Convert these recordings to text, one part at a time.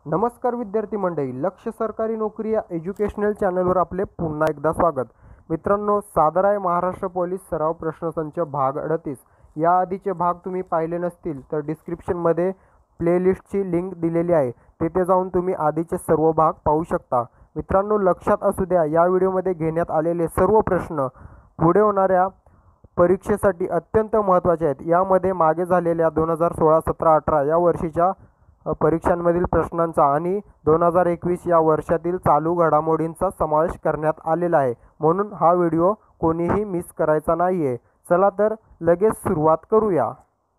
नमस्कार विद्यार्थी मंडळी, लक्ष सरकारी नोकरी या एज्युकेशनल चॅनलवर आपले पुन्हा एकदा स्वागत. मित्रांनो, सादर आहे महाराष्ट्र पोलीस सराव प्रश्नसंच भाग 38. या आधीचे भाग तुम्ही पाहिले नसतील तर डिस्क्रिप्शनमध्ये प्लेलिस्टची लिंक दिलेली आहे, तेथे जाऊन तुम्ही आधीचे सर्व भाग पाहू शकता. मित्रांनो, लक्षात असू द्या, या व्हिडिओमध्ये घेण्यात आलेले सर्व प्रश्न पुढे होणाऱ्या परीक्षेसाठी अत्यंत महत्त्वाचे आहेत. यामध्ये मागे झालेल्या 2016, 17, 18 या वर्षीच्या परीक्षांमधील प्रश्नांचा आणि 2021 या वर्षातील चालू घडामोडींचा समावेश करण्यात आलेला आहे, म्हणून हा व्हिडिओ कोणीही मिस करायचा नाही आहे. चला तर लगेच सुरुवात करूया.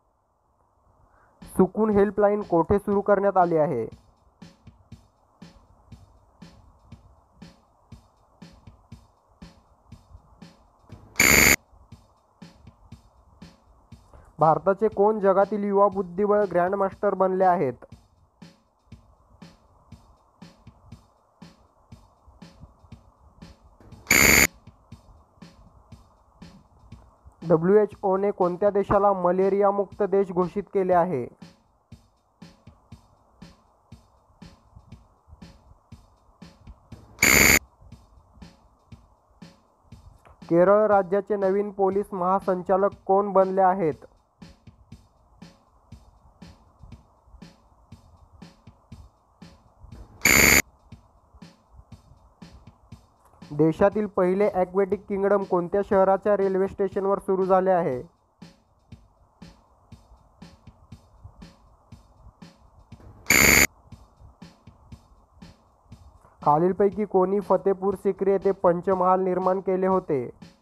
सुकून हेल्पलाईन कोठे सुरू करण्यात आली आहे? भारताचे कोण जगातील युवा बुद्धिबळ ग्रँडमास्टर बनले आहेत? WHO ने कोणत्या देशाला मलेरिया मुक्त देश घोषित केले आहे? केरळ राज्याचे नवीन पोलीस महासंचालक कोण बनले आहेत? देशातील पहिले ॲक्वेटिक किंगडम कोणत्या शहराच्या रेल्वे स्टेशनवर सुरू झाले आहे? खालीलपैकी कोणी फतेपूर सिक्री येथे पंचमहाल निर्माण केले होते?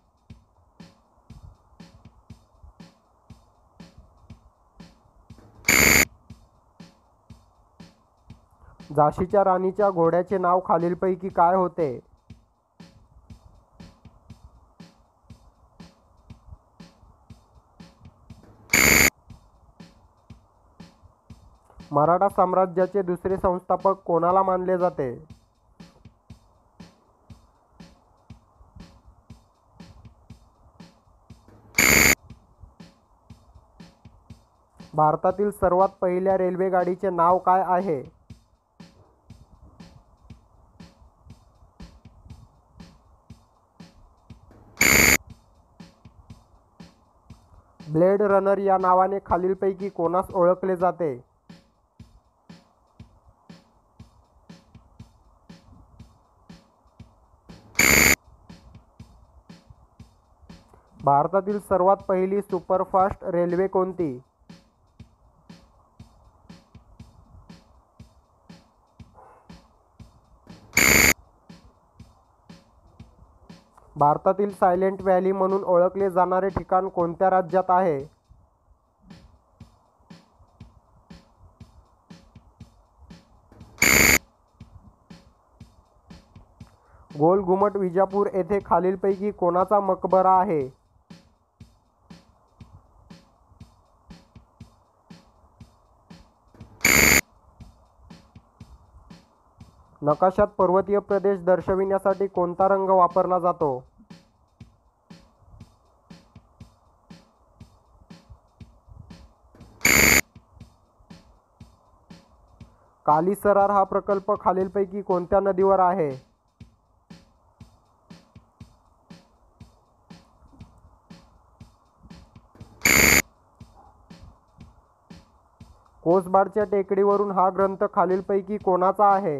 झाशीच्या राणीच्या घोड्याचे नाव खालीलपैकी काय होते? मराठा साम्राज्याचे दुसरे संस्थापक कोणाला मानले जाते? भारतातील सर्वात पहिल्या रेल्वे गाडीचे नाव काय आहे? ब्लेड रनर या नावाने खालीलपैकी कोणास ओळखले जाते? भारतातील सर्वात पहिली सुपरफास्ट रेल्वे कोणती? भारतातील सायलेंट व्हॅली म्हणून ओळखले जाणारे ठिकाण कोणत्या राज्यात आहे? गोल घुमट विजापूर येथे खालीलपैकी कोणाचा मकबरा आहे? नकाशात पर्वतीय प्रदेश दर्शविण्यासाठी कोणता रंग वापरला जातो? कालीसरार हा प्रकल्प खालीलपैकी कोणत्या नदीवर आहे? कोसबाडच्या टेकडीवरून हा ग्रंथ खालीलपैकी कोणाचा आहे?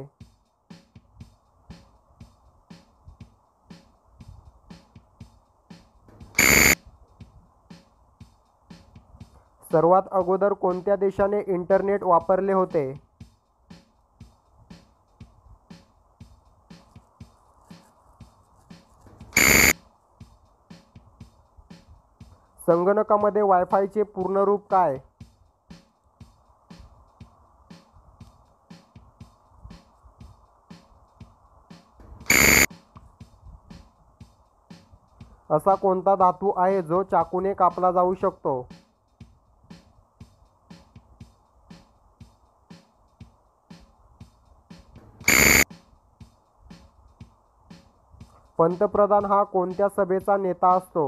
सर्वात अगोदर कोणत्या देशाने इंटरनेट वापरले होते? संगणकामध्ये वायफायचे पूर्ण रूप काय? असा कोणता धातू आहे जो चाकूने कापला जाऊ शकतो? पंतप्रधान हा कोणत्या सभेचा नेता असतो?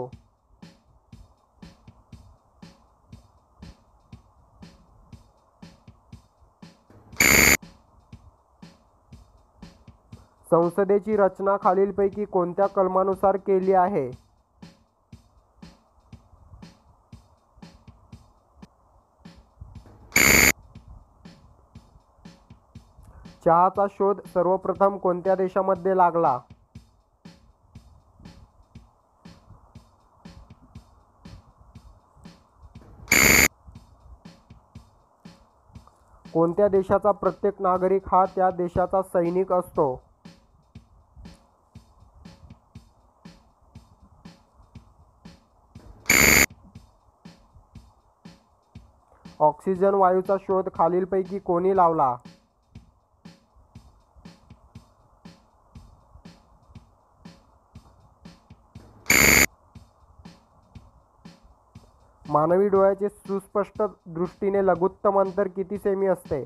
संसदेची रचना खालीलपैकी कोणत्या कलमानुसार केली आहे? चहाचा शोध सर्वप्रथम कोणत्या देशामध्ये लागला? कोणत्या देशाचा प्रत्येक नागरिक हा त्या देशाचा सैनिक असतो? ऑक्सिजन वायूचा शोध खालीलपैकी कोणी लावला? मानवी डोळ्याचे सुस्पष्ट दृष्टीने लघुत्तम अंतर किती सेमी असते?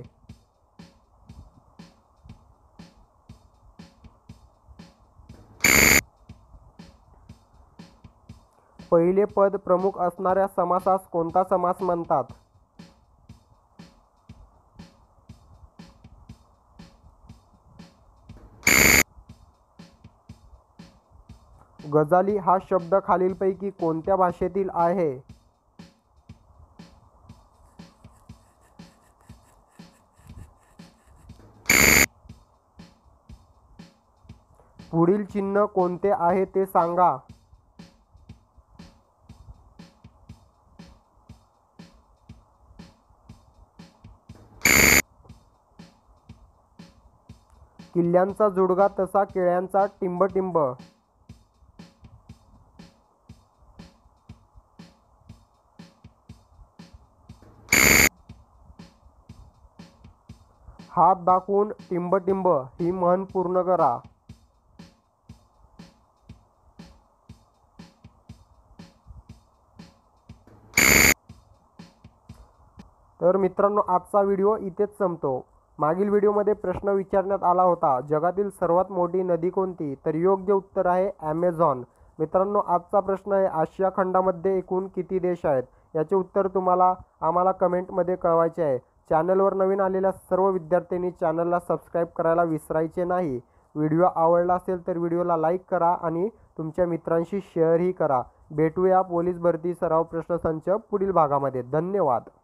पहिले पद प्रमुख असणाऱ्या समासास कोणता समास म्हणतात? गजाली हा शब्द खालीलपैकी कोणत्या भाषेतील आहे? पुढील चिन्ह कोणते आहे ते सांगा. किल्ल्यांचा जुडगा तसा केळ्यांचा टिंबटिंब. हात दाखवून टिंबटिंब ही म्हण पूर्ण करा. तर मित्रांनो, आजचा व्हिडिओ इथेच संपतो. मागील व्हिडिओमध्ये प्रश्न विचारण्यात आला होता, जगातील सर्वात मोठी नदी कोणती? तर योग्य उत्तर आहे ॲमेझॉन. मित्रांनो, आजचा प्रश्न आहे, आशिया खंडामध्ये एकूण किती देश आहेत? याचे उत्तर तुम्हाला आम्हाला कमेंटमध्ये कळवायचे आहे. चॅनलवर नवीन आलेल्या सर्व विद्यार्थ्यांनी चॅनलला सबस्क्राईब करायला विसरायचे नाही. व्हिडिओ आवडला असेल तर व्हिडिओला लाईक करा आणि तुमच्या मित्रांशी शेअरही करा. भेटूया पोलीस भरती सराव प्रश्नसंच पुढील भागामध्ये. धन्यवाद.